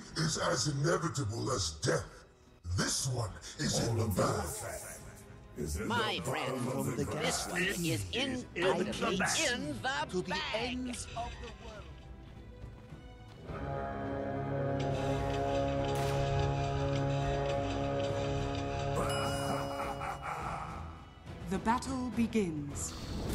is as inevitable as death. This one is in the bag. My friend, this one is in the bag. To the ends of the The battle begins.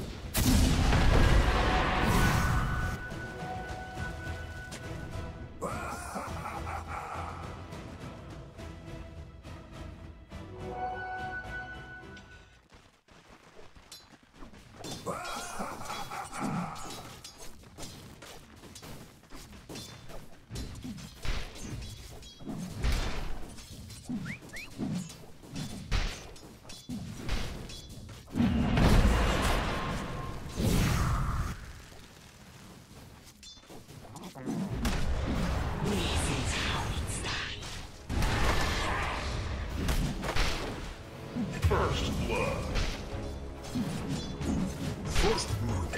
First blood. First blood.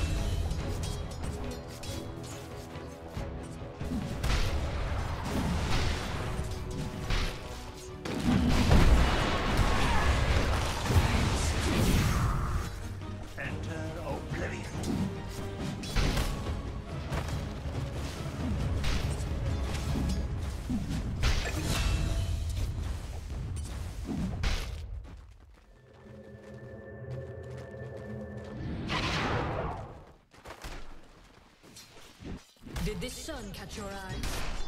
Enter Oblivion. Did this sun catch your eye?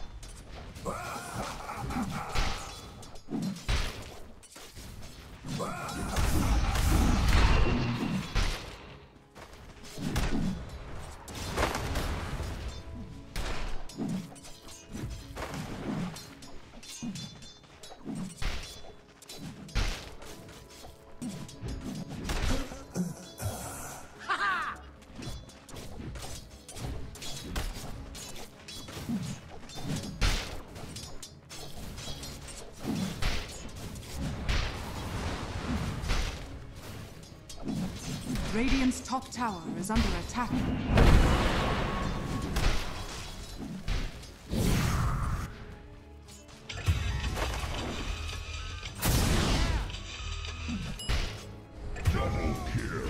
Radiant's top tower is under attack. Double kill.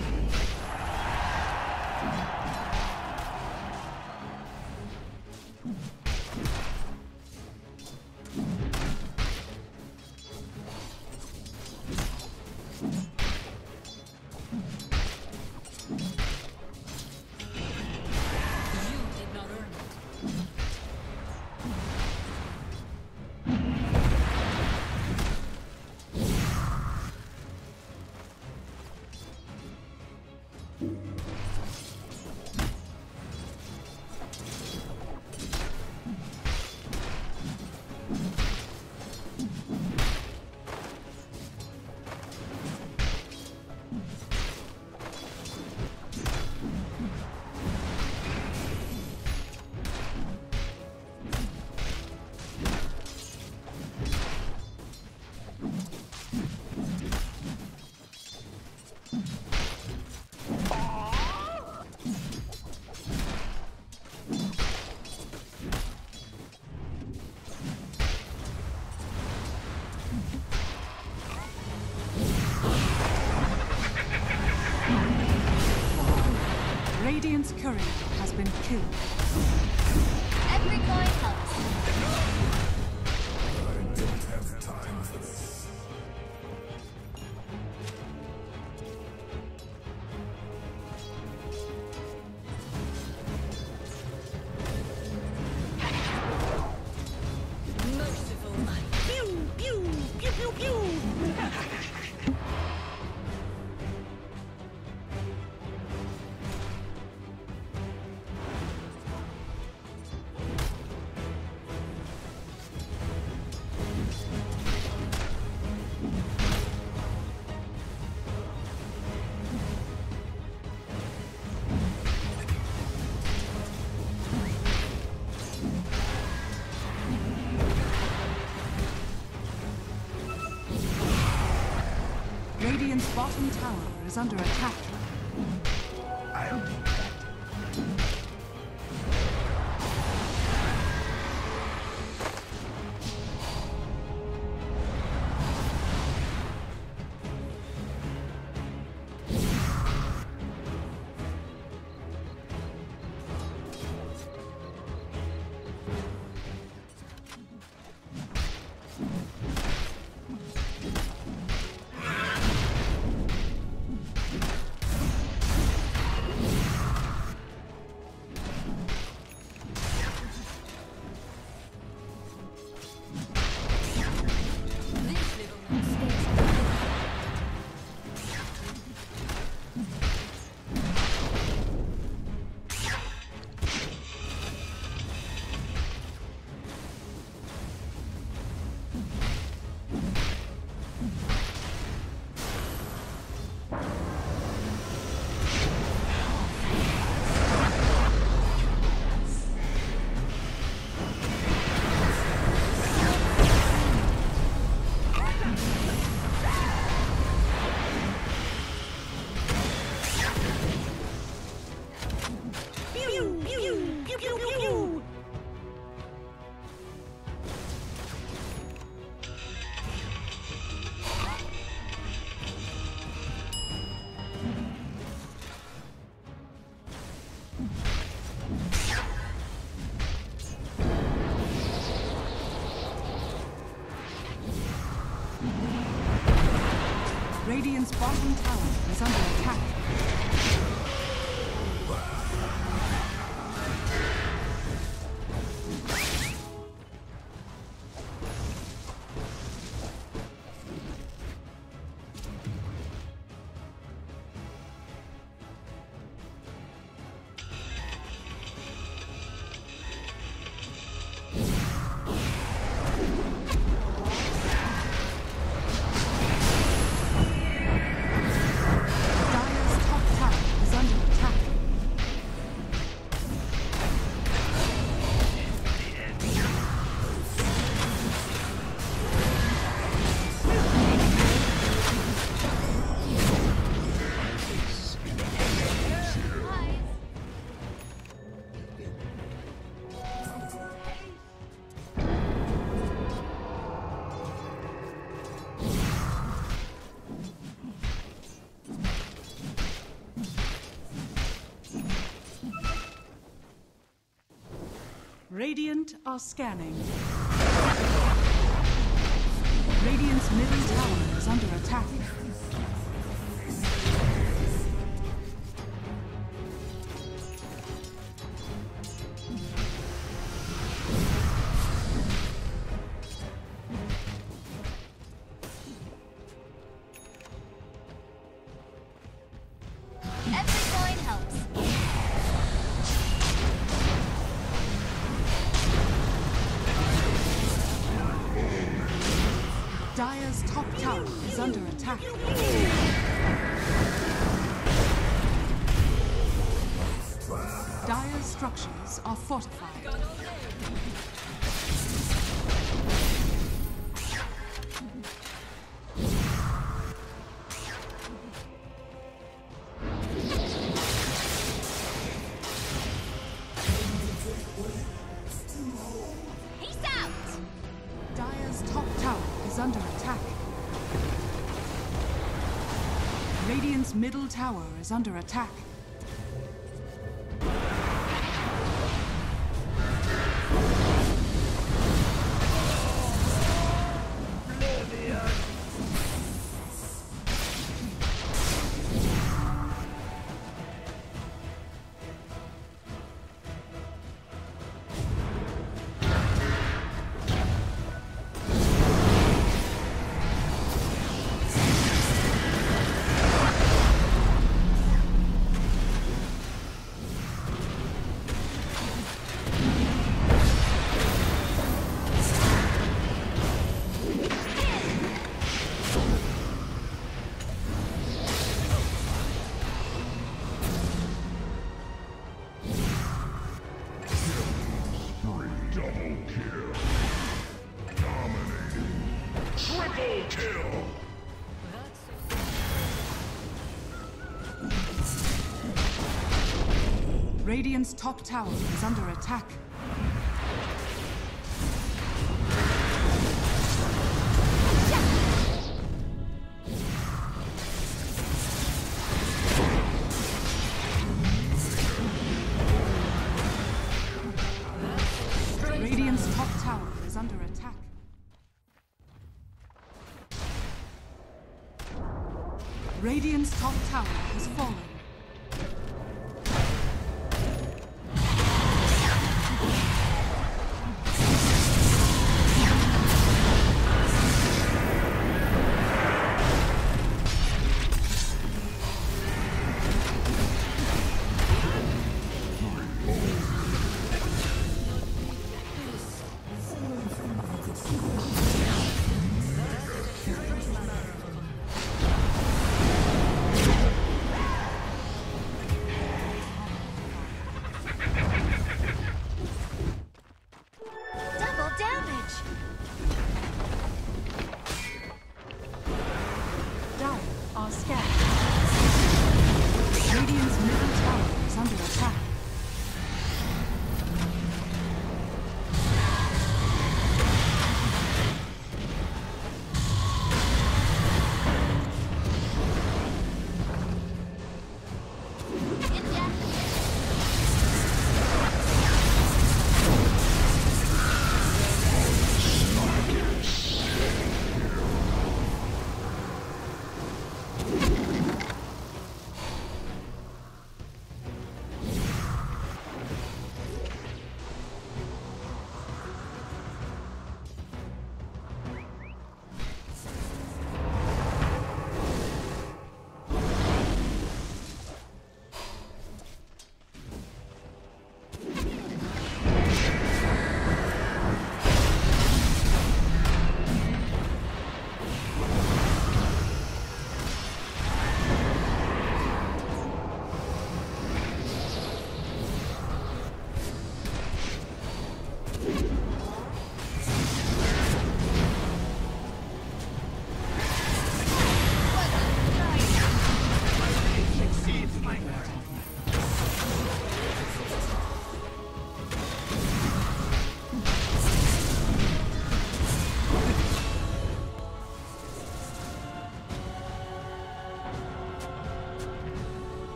Radiant's courier has been killed. Every coin helps. I don't have time for this. Merciful light. Pew, pew, pew, pew, pew. Radiant's bottom tower is under attack. I'll be back. Radiant's bottom tower is under attack. Radiant are scanning. Radiant's middle tower is under attack. Every coin helps. Dire's top tower is under attack. Dire's structures are fortified. Peace out. Dire's top tower is under attack. Radiant's middle tower is under attack. Radiant's top tower is under attack. Radiant's top tower is under attack. Radiant's top tower has fallen.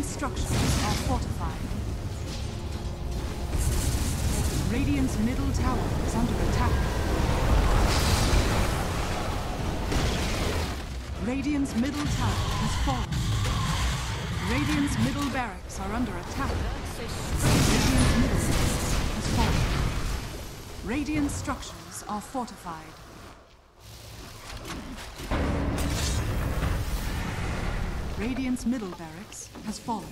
Radiant structures are fortified. Radiant's middle tower is under attack. Radiant's middle tower has fallen. Radiant's middle barracks are under attack. Radiant's middle barracks has fallen. Radiant structures are fortified. Radiant's middle barracks has fallen.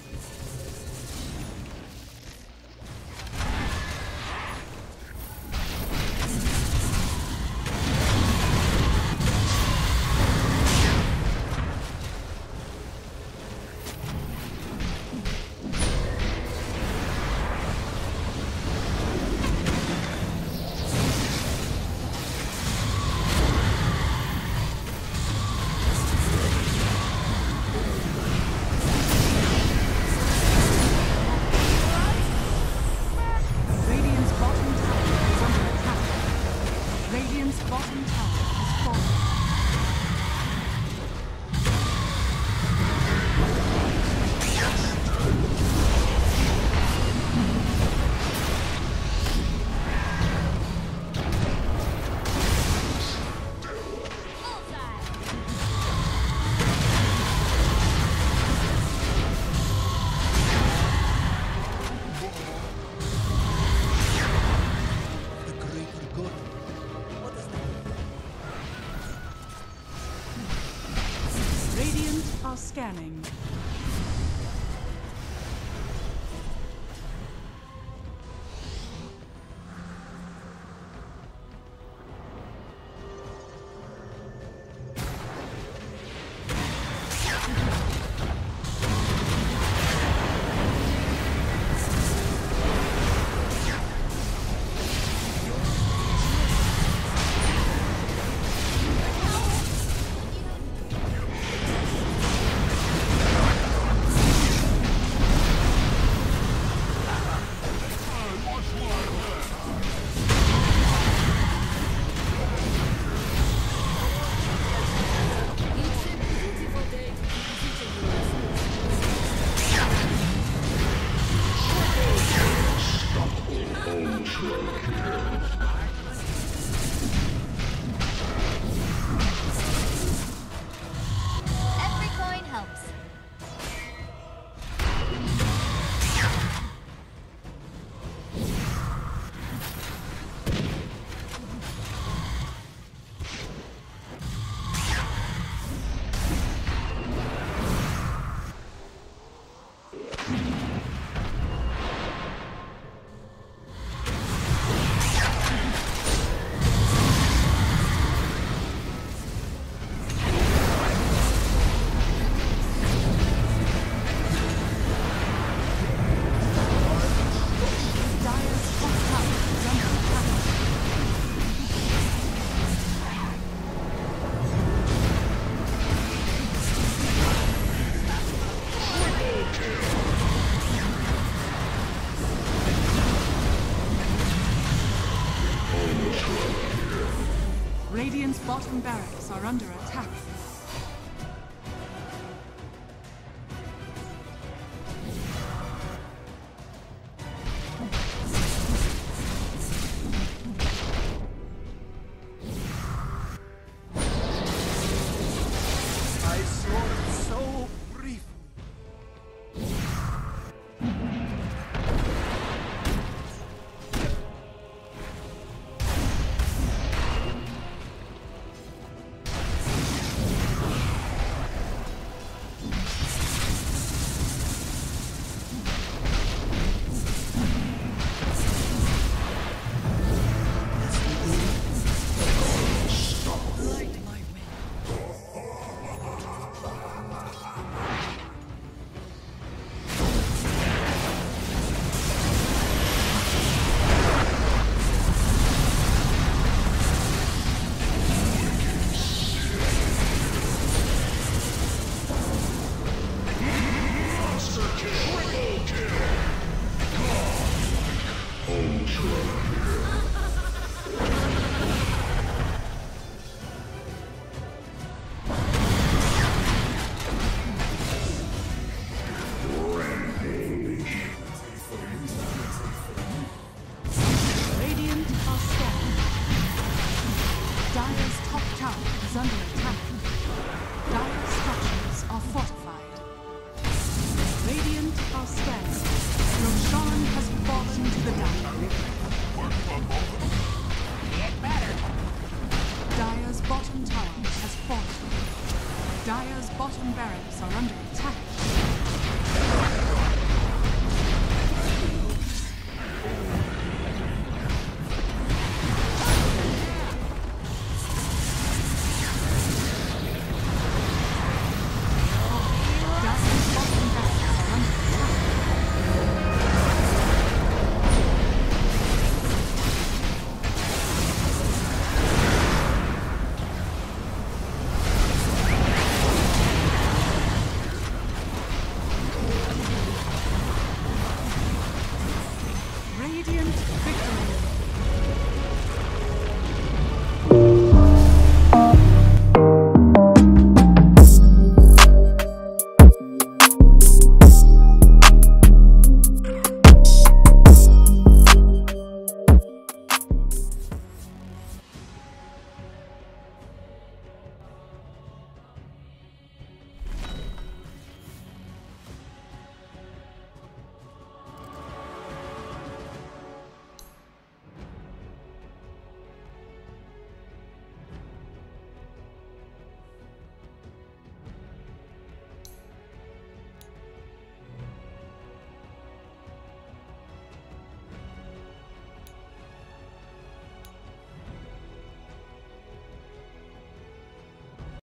Scanning. Radiant's bottom barracks are under attack. I saw it so briefly. under attack. Dire structures are fortified. Radiant are scanning. Roshan has fallen to the Dire. Get better. Dire's bottom tower has fallen. Dire's bottom barracks are under